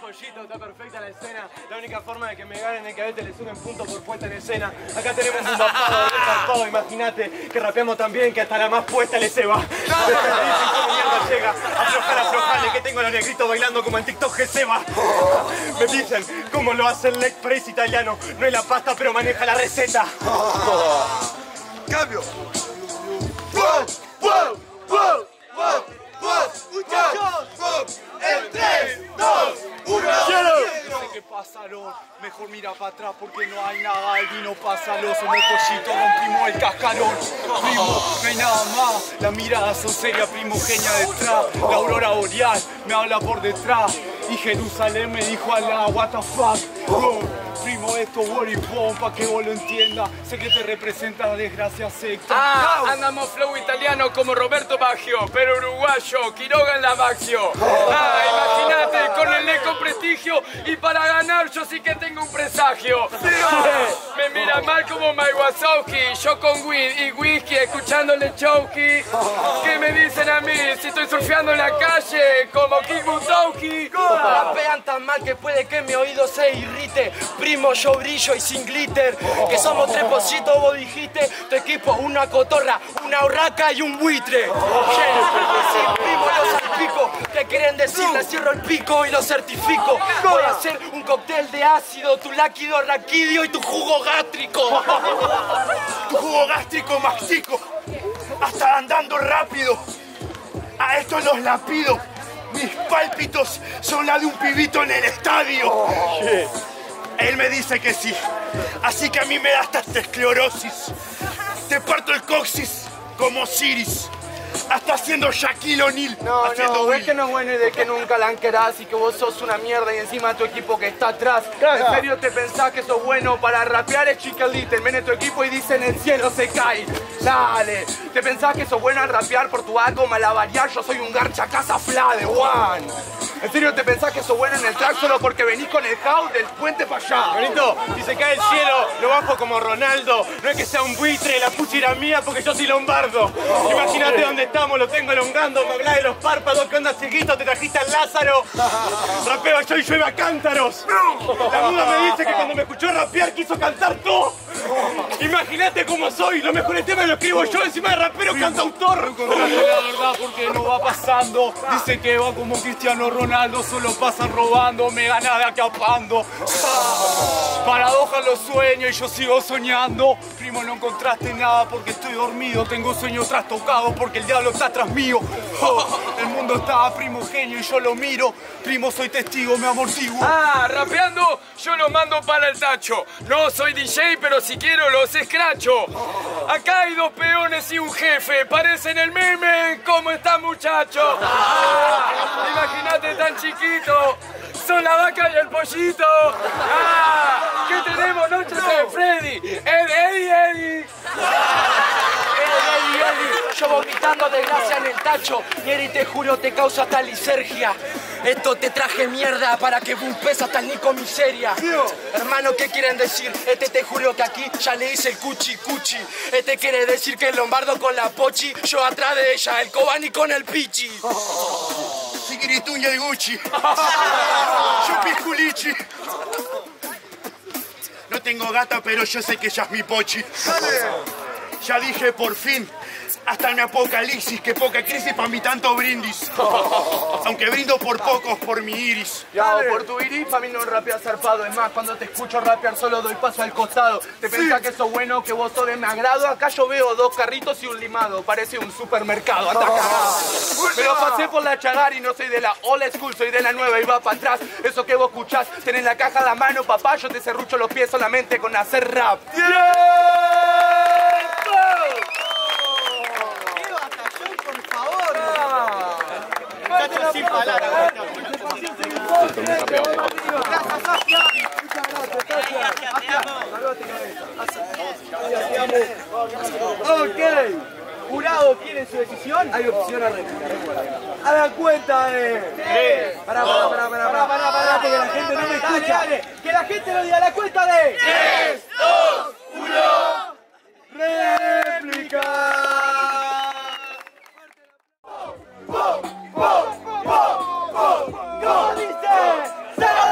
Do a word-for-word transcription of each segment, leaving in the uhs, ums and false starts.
Pollito, está perfecta la escena. La única forma de que me ganen es que a veces le suben puntos por puesta en escena. Acá tenemos un bapado, un zarpado, imagínate que rapeamos tan bien que hasta la más puesta le se va. Dicen cómo mierda llega. Aflojar, aflojarle, que tengo a los negritos bailando como en TikTok que se va. Me dicen cómo lo hace el leg press italiano. No es la pasta, pero maneja la receta. ¡Cambio! ¡Wow! ¡Wow! ¡Wow! ¡Wow! ¡Wow! ¡Muchachos! ¡En tres, dos, uno! No sé qué pasa, Lord. Mejor mira para atrás porque no hay nada. El vino pásalo, somos Pollito, rompimos el cascarón. Primo, no hay nada más. Las miradas son serias, primogenia detrás. La aurora boreal me habla por detrás. Y Jerusalén me dijo a la what the fuck. Bro, primo, esto Wally Bomb, pa' que vos lo entiendas. Sé que te representa la desgracia secta. Ah, andamos flow italiano como Roberto Baggio, pero uruguayo, Quiroga en la Baxio. Ah, imagínate, con el eco prestigio, y para ganar yo sí que tengo un presagio. Ah, me mira mal como Mike Wazowski, yo con weed y whisky, escuchándole chokey. ¿Qué me dicen a mí si estoy surfeando en la calle como King Butowski? Rapean tan mal que puede que mi oído se irrite. Primo, yo brillo y sin glitter. Que somos tres Pollitos, vos dijiste. Tu equipo, una cotorra, una urraca y un buitre. Sí, primo, los salpico. ¿Qué quieren decir? Les cierro el pico y lo certifico. Voy a hacer un cóctel de ácido, tu láquido raquidio y tu jugo gástrico. Tu jugo gástrico mastico. Hasta andando rápido. A estos los lapido. Mis pálpitos son la de un pibito en el estadio. Oh, él me dice que sí. Así que a mí me da hasta esclerosis. Te parto el coxis como Siris. Hasta haciendo Shaquille O'Neal. No, haciendo no, es que no es bueno de que nunca la querás y que vos sos una mierda y encima tu equipo que está atrás. ¿En serio te pensás que sos bueno para rapear? Es Chiquelite, viene tu equipo y dicen el cielo se cae. Dale, ¿te pensás que sos bueno al rapear por tu algo malavariar? Yo soy un garcha casa fla de one. ¿En serio te pensás que sos bueno en el track solo porque venís con el house del puente para allá? Bonito, si se cae el cielo, lo bajo como Ronaldo. No es que sea un buitre, la pucha era mía porque yo soy lombardo. Oh, imagínate dónde estamos, lo tengo elongando. Me hablás de los párpados, ¿qué onda, chiquito? Te trajiste al Lázaro. Rapeo yo y llueve a cántaros. La muda me dice que cuando me escuchó rapear quiso cantar todo. Imagínate cómo soy, los mejores temas los escribo yo, encima de rapero cantautor. Contate la verdad porque no va pasando. Dice que va como Cristiano Ronaldo, solo pasan robando, me gana de acapando. Paradoja los sueños y yo sigo soñando. Primo, no encontraste nada porque estoy dormido. Tengo sueños trastocados porque el diablo está tras mío. Oh, el mundo está primogenio y yo lo miro. Primo, soy testigo, me amortiguo. Ah, rapeando, yo lo mando para el tacho. No soy D J, pero si quiero los escracho. Acá hay dos peones y un jefe. Parecen el meme. ¿Cómo está, muchacho? Ah, imagínate tan chiquito. Son la vaca y el pollito. Ah, ¿qué tenemos? Noche de Freddy. Ed, Eddie, Eddie. Eddie, Eddie. Yo vomitando desgracia en el tacho. Y Eddie, te juro, te causa hasta lisergia. Esto te traje mierda para que bumpes hasta el Nico miseria. Hermano, ¿qué quieren decir? Este te juro que aquí ya le hice el cuchi cuchi. Este quiere decir que el lombardo con la pochi, yo atrás de ella, el Cobani con el pichi. Sigirituña y Gucci. Chupi culichi. No tengo gata, pero yo sé que ella es mi pochi. Ya dije por fin. Hasta mi apocalipsis, que poca crisis para mí tanto brindis. Aunque brindo por pocos, por mi iris. Ya, por tu iris, para mí no rapeas zarpado. Es más, cuando te escucho rapear solo doy paso al costado. Te pensás que sos bueno, que vos sos de mi agrado. Acá yo veo dos carritos y un limado. Parece un supermercado. Hasta acá. Me lo pasé por la chagar y no soy de la old school, soy de la nueva y va para atrás. Eso que vos escuchás, tenés la caja en la mano, papá. Yo te serrucho los pies solamente con hacer rap. ¡Yeah! Sin palabras. Ok. ¿Jurado quiere su decisión? Hay opción a réplica. A la cuenta de... tres. Pará, pará, pará, pará, pará, pará, pará, que la gente no me escucha. Que la gente lo diga a la cuenta de... tres, dos, uno... ¡Réplica! ¡Wow! ¡Wow! ¡Wow! ¡Wow! ¡Wow! ¡Cómo dice! ¡Se lo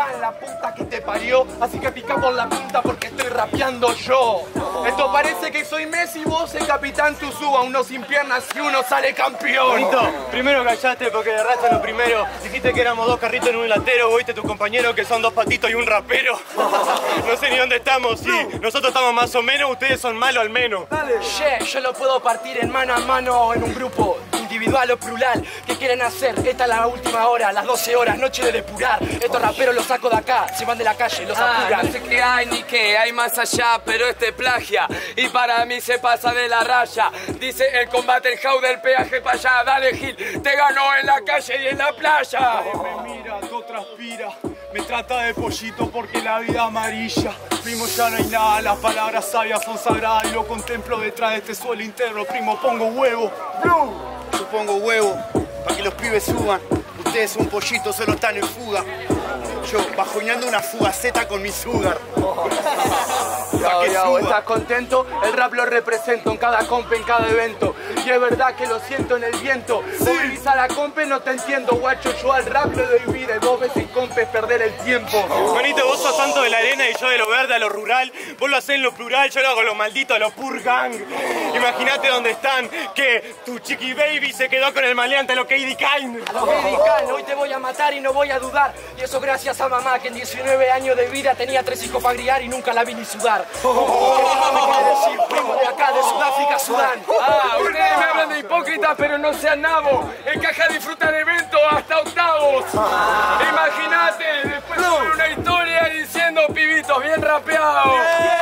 acá en la puta que te parió. Así que pica por la punta porque estoy rapeando yo. Esto parece que soy Messi, vos el capitán Tuzú. A uno sin piernas y uno sale campeón. Bonito, primero callaste porque derraste lo primero. Dijiste que éramos dos carritos en un latero. Oíste tu compañero que son dos patitos y un rapero. No sé ni dónde estamos, sí. Nosotros estamos más o menos, ustedes son malos al menos. Dale. Yeah, yo lo puedo partir en mano a mano en un grupo. Individual o plural, ¿qué quieren hacer? Esta es la última hora, las doce horas, noche de depurar. Estos raperos los saco de acá, se van de la calle, los Ah, apuran. no sé qué hay ni qué, hay más allá, pero este plagia. Y para mí se pasa de la raya. Dice el combate, el jau del peaje para allá. Dale, Gil, te ganó en la calle y en la playa. Me mira, todo transpira. Me trata de pollito porque la vida amarilla. Primo, ya no hay nada, las palabras sabias son sagradas. Y lo contemplo detrás de este suelo interno. Primo, pongo huevo. Blue. Yo pongo huevo para que los pibes suban. Ustedes son pollitos, solo están en fuga. Yo bajoneando una fugaceta con mi sugar. Yao, yao, ¿estás contento? El rap lo represento en cada comp, en cada evento. Y es verdad que lo siento en el viento. Moviliza la compe, no te entiendo, guacho. Yo al rap le doy vida y vos ves en compes perder el tiempo. Manito, vos sos santo de la arena y yo de lo verde a lo rural. Vos lo hacés en lo plural, yo lo hago lo maldito a lo pur gang. Imagínate dónde están, que tu chiqui baby se quedó con el maleante a lo Katie Kine. A los Medical, hoy te voy a matar y no voy a dudar. Y eso gracias a mamá, que en diecinueve años de vida tenía tres hijos para criar y nunca la vi ni sudar. ¿Qué más me quiere decir? Primo de acá, de Sudáfrica, Sudán. Ah, ustedes me hablan de hipócritas, pero no sean nabos. Encaja disfrutar eventos hasta octavos. Imagínate, después de una historia diciendo pibitos bien rapeados.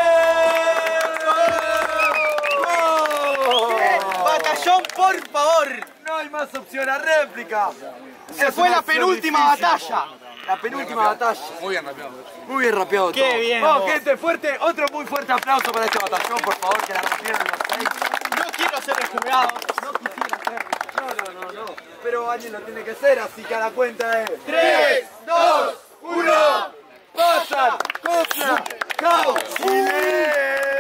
Batallón, por favor. No hay más opción a réplica. Se fue la penúltima batalla. La penúltima batalla. Muy bien rapeado. Muy bien rapeado. Qué todo. bien, Vamos, vos. gente, fuerte. Otro muy fuerte aplauso para este batallón, por favor, que la rompieron los seis. No quiero ser el jurado. No quisiera ser. No, no, no, no. Pero alguien lo tiene que ser, así que a la cuenta de tres, dos, uno. ¡Pasa! ¡Cosa! ¡Caos! ¡Silencio!